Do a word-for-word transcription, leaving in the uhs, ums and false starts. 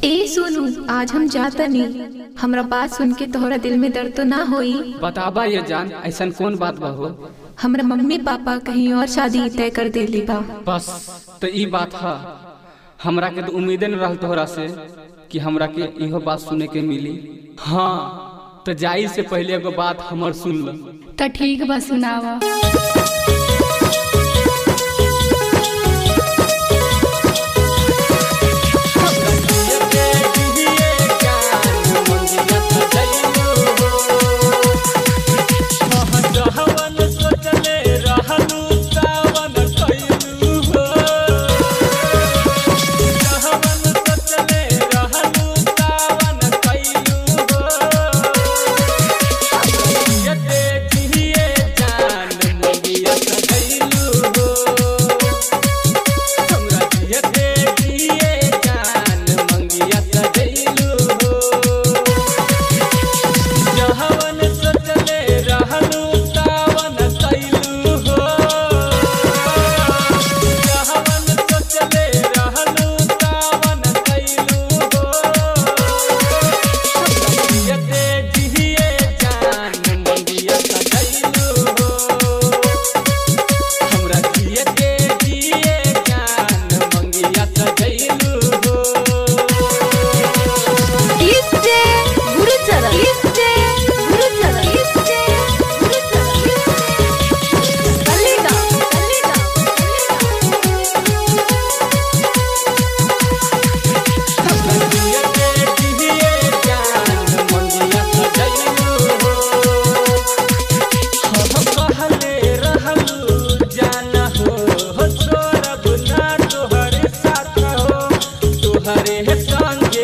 ए सोनू, आज हम जाता नहीं। हमरा बात सुन के तोहरा दिल में दर्द तो ना होई? बताबा ये जान, ऐसा कौन बात बा हो? हमरा मम्मी पापा कहीं और शादी तय कर देली बा। बस तो ई बात है, हमरा के तो उम्मीदें न रहल तोहरा से कि हमरा के इहो बात सुने के मिली। हाँ तो जाई से पहले एगो बात हमर सुन ल। तो ठीक बा, सुनावा। हरे संगे